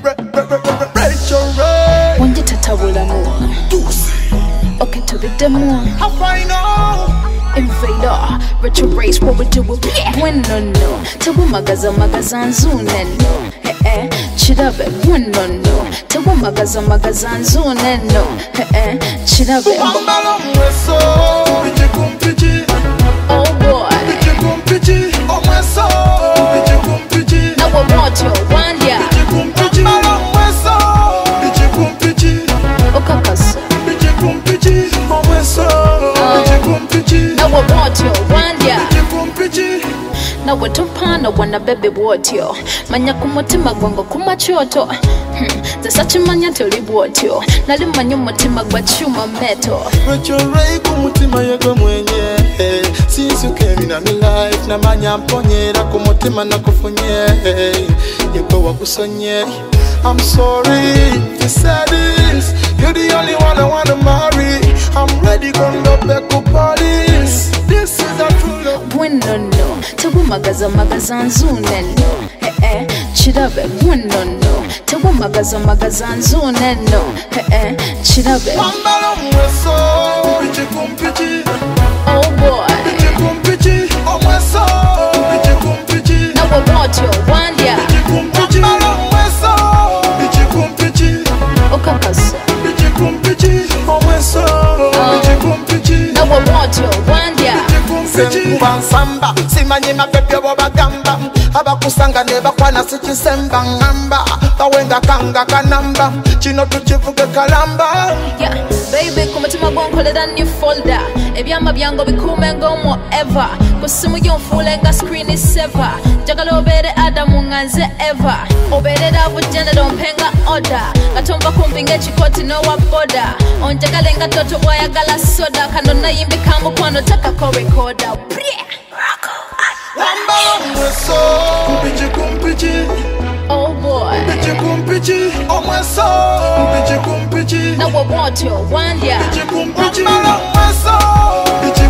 Rachel Ray. When you tatawula no. Okay, to be demo. How fine now? Invader, retro race, what we do with when no. Tabu magazan zune no. Chidabe, when no. Tabu magazan zune no. Chidabe. Oh boy. Now I want you, one ya. Okakas. Now I want you, one ya. Now we tupana wana baby wotyo. Manya kumutima gwango kumachoto. Zasachi manya toli wotyo. Nali manyu mutima gwa chuma meto. Rachel Ray kumutima yego mwenye. Since you came in my life na manya mponyera kumutima na kufunye. Yego wakusonye. I'm sorry to say this. You're the only one I wanna marry. I'm ready go back to Paris. This is a true love. When no. Tabu magazan zune no. Chidabe. When no. Tabu magazan zune no. Chidabe. Oh boy. Now I want you, one ya. Okakas. Now I want you, one ya. Samba, simanye mapepe wabagamba. Abakusanga neba kwana sichisemba ngamba. Kawenga kanga kanamba. Chino tuchivuge kalamba. Yeah, baby, kumatima gwankole da new folder. Ebyama byango bikume ngomo ever. Kusimu yonfulenga screen is sever. Jagala obere Adamu nganze ever. Obere da vujene dompenga order. Katomba kumpinge chikoti no waboda. Onjagalenga toto wayagala soda. Kanona yimbi kambu kwano taka ko recorder. Oh boy. Now I want you, one ya.